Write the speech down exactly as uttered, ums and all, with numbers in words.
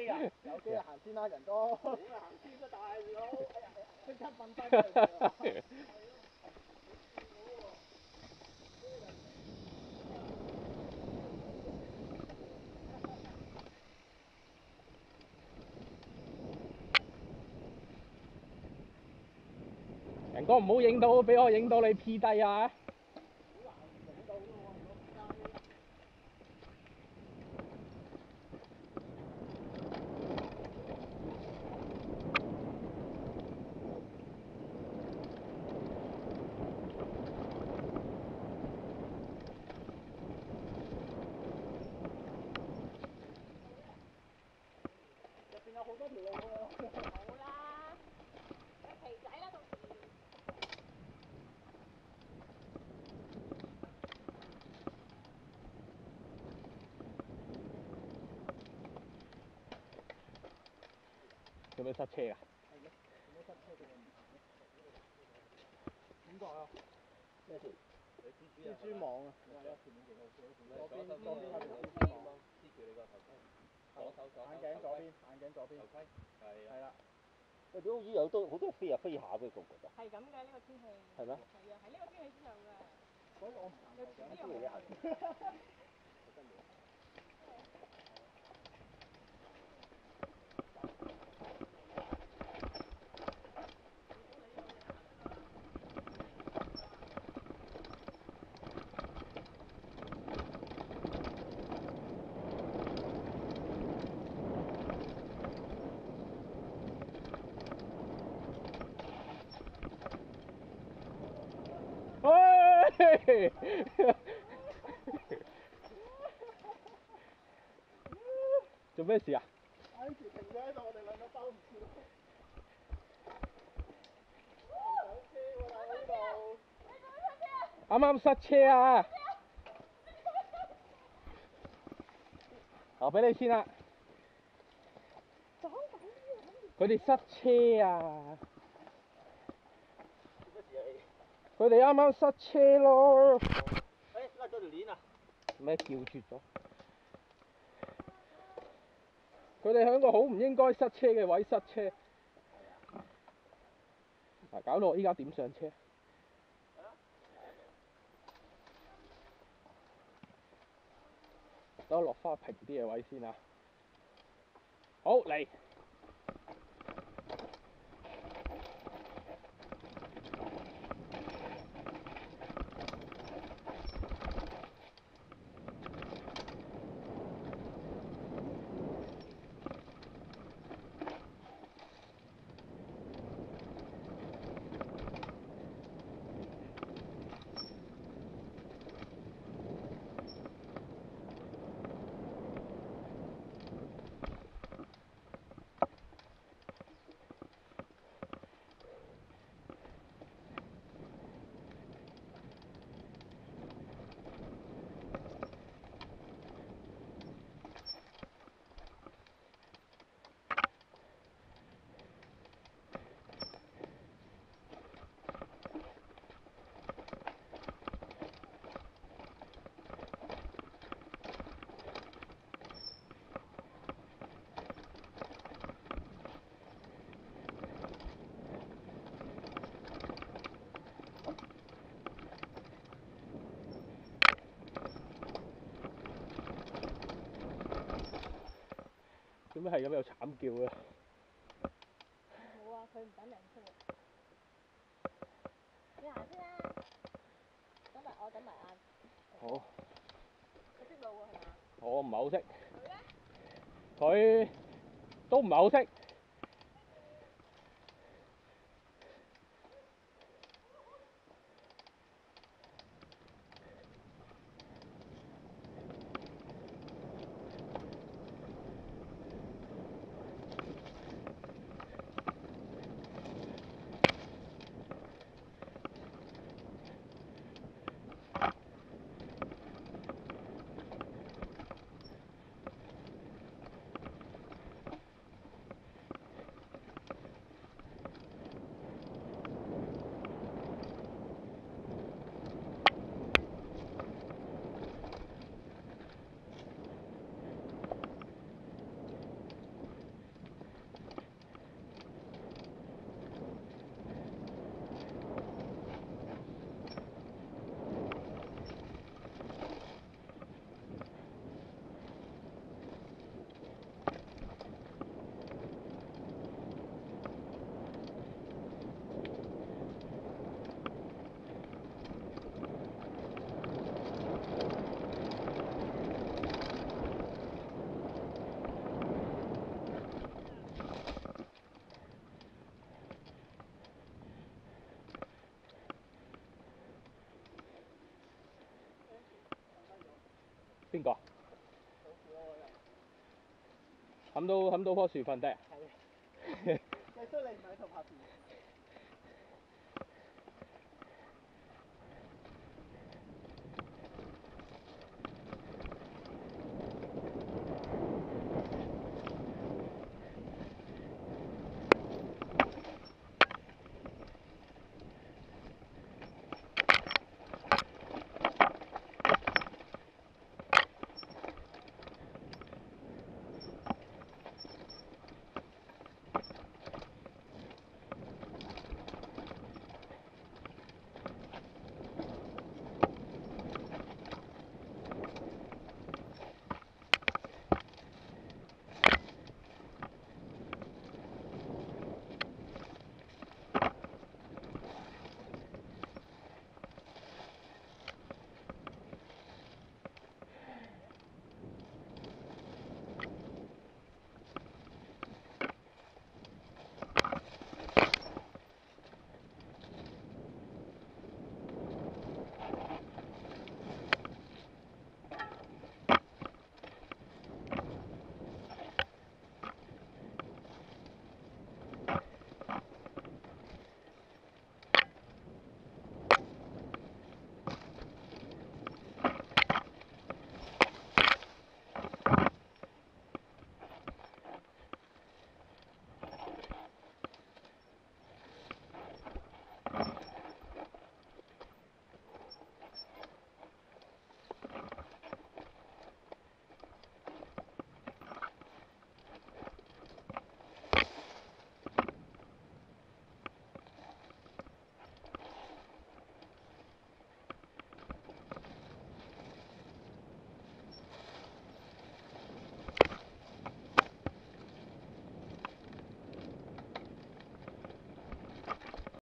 機啊？有機啊，行先啦，人多。好啊，行先啦，大佬。即刻瞓低佢。 人哥唔好影到，俾我影到你 P 低啊！ 好多條路喎。 好啦，有皮仔啦，到時。 做咩塞車啊？ 係嘅，做咩塞車嘅？點解啊？咩事？蜘蛛網啊！左邊左邊有條蜘蛛網，黐住你個頭盔。左手左眼鏡左邊，眼鏡左邊。頭盔係係啦。喂，點好似有都好多人飛下飛下嘅，覺唔覺得？係咁嘅呢個天氣。係咩？係啊，喺呢個天氣之後嘅。所以我唔行頭嘅，不如你行。真嘅。 喂！做咩事啊？ 啱時停咗喺度，我哋兩個兜唔住。 啱啱塞車啊！留俾你先啦。佢哋塞車啊！佢哋啱啱塞車咯。誒， 甩咗條鏈啊！ 咩叫絕咗？佢哋喺個好唔應該塞車嘅位塞車。嗱，搞到我依家點上車？等我落翻平啲嘅位先啊！好嚟。做咩係咁有慘叫啊？ 冇啊，佢唔等人出嚟。你行先啦，等埋我等埋晏。 好。 佢識路喎係嘛？ 我唔係好識。 佢咧？ 佢都唔係好識。 冚到冚到棵樹瞓低。 係。你出嚟唔喺度拍片。